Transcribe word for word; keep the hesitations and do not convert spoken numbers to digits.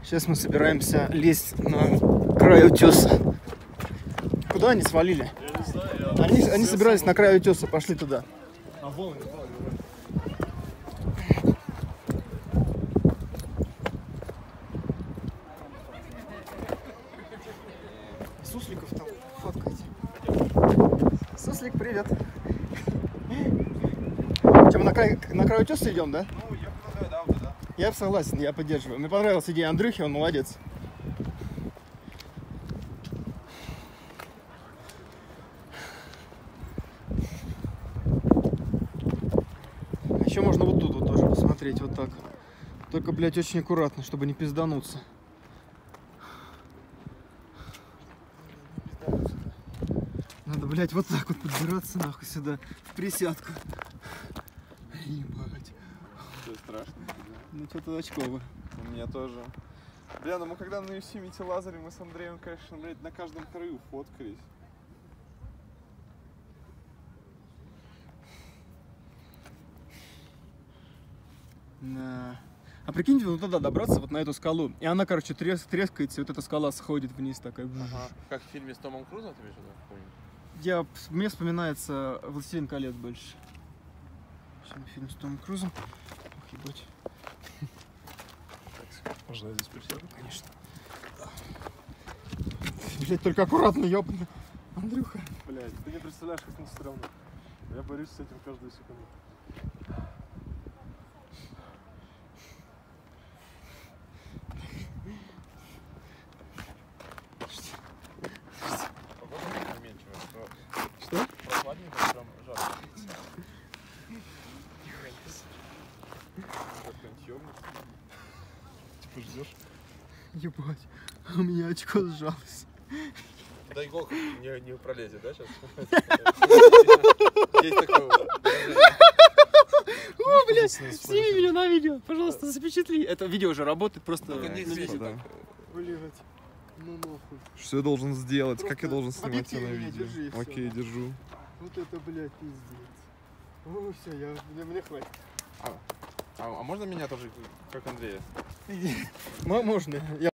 Сейчас мы собираемся лезть на край утеса. Куда они свалили? Я не знаю, я... Они, они собирались на край утеса, пошли туда. А вон, вон, вон. Сусликов там фоткайте. Суслик, привет. Чем мы на край, на край утеса идем, да? Ну, я предлагаю, да, вот, да. Я согласен, я поддерживаю. Мне понравилась идея Андрюхи, он молодец. Еще можно вот тут вот тоже посмотреть, вот так. Только, блядь, очень аккуратно, чтобы не пиздануться. Надо, блядь, вот так вот подбираться, нахуй, сюда, в присядку. Ебать. Что, страшно? Ну, что-то очково. У меня тоже. Бля, ну мы когда на Юсимите лазали, мы с Андреем, конечно, блядь, на каждом краю фоткались. Да. А прикиньте, вот туда добраться, вот на эту скалу, и она, короче, трес, трескается, и вот эта скала сходит вниз такая. Ага. Как в фильме с Томом Крузом, ты видишь, да? Я, мне вспоминается «Властелин колец» больше. Фильм с Томом Крузом. Ох, ебать. Можно здесь присяду? Конечно. Блять, только аккуратно, ёбаный. Андрюха. Блядь, ты не представляешь, как мне стрёмно. Я борюсь с этим каждую секунду. Что? Прохладненько, прям жарко. Как-нибудь ёбнуться. Типа ждёшь? Ебать, у меня очко сжалось. Дай гол, не, не пролезет, да, сейчас? Есть такое. О, блядь, сними меня на видео, пожалуйста, запечатли. Это видео уже работает, просто... Блядь, ну нахуй. Что я должен сделать? Просто как я должен в снимать тебя на объективе меня видео? держи, и всё. Окей, держу. Вот это, блядь, пиздец. О, все, я, мне, мне хватит. А, а, а можно меня тоже, как Андрея? Можно. Я